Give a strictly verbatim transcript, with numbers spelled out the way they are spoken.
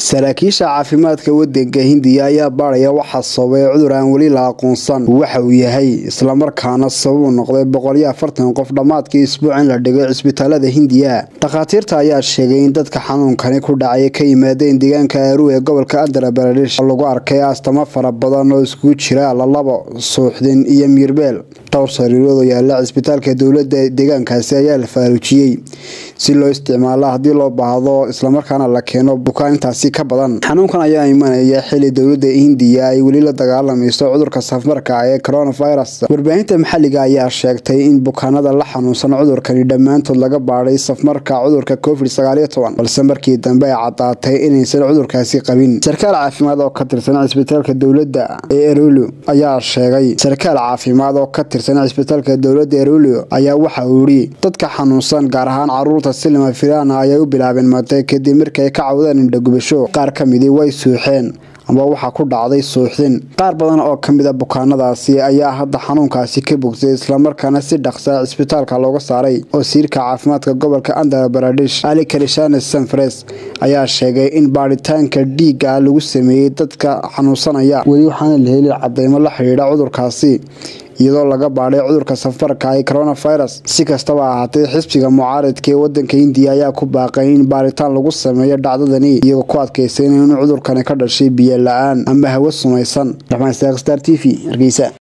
saraakiisha caafimaadka waddanka Hindiya ayaa baaraya waxa sababay cudur aan wali la aqoonsan waxa uu yahay isla markaana sabab u noqday boqol iyo afartan qof dhamaadkii isbuucin la dhigay isbitaalada Hindiya. Dhakhaatiirta ayaa sheegay in dadka xanuunkani ku dhacay ka yimaadeen deegaanka Aru ee gobolka Andhra Pradesh lagu arkay astamo fara badan oo isku jira labo suuxdin iyo miirbeel. dhowr sariirood oo yaala isbitaalka dawladda deegaankaasi ayaa la faaruujiyay si loo isticmaalo haddii loo baahdo isla markaana la keeno bukaan intaasi ka badan. Xanuunkan ayaa imanaya xilli dawladda Hindiya ay wali la dagaalamayso cudurka safmarka ee coronavirus. Warbaahinta maxalliga ayaa sheegtay in bukaanada la xanuunsan cudurkani dhammaantood laga baaray safmarka cudurka covid sagaal iyo toban balse markii dambe ay cadaatay inaysan cudurkaasi qabin. Sarkaal caafimaad oo ka tirsan isbitaalka dawladda ee Erulu ayaa sheegay sarkaal caafimaad oo ka tirsan isbitaalka dawladda Erulu ayaa waxa uu yiri dadka xanuunsan gaar ahaan caruurta si lama filaan ah ayay u bilaabeen maantay kadib markay ka cawdeen indhagubasho qaar ka mid ah way suuxeen ama waxa ku dhacday suuxdin. Qaar badan oo ka mid ah bukaanadaasi ayaa hadda xanuunkaasi ka bogsay isla markaana si dhaqso ah isbitaalka looga saaray. Wasiirka caafimaadka gobolka Andhra Pradesh Ali Krishna Sanfres ayaa sheegay in baaritaanka dhiigga lagu sameeyay dadka xanuunsanaya wali waxaana la helay cadeymo la xiriira cudurkaasi iyadoo laga baaray cudurka safarka ee coronavirus. Si kastaba ha ahaatee xisbiga mucaaradka ee waddanka Hindiya ayaa ku baaqay in baaritaan lagu sameeyo dhacdadani iyagoo ku adkaysanaya in cudurkani ka dhashay biyo la'aan ama hawo sumaysan. Raxmaan Star T V Hargeysa.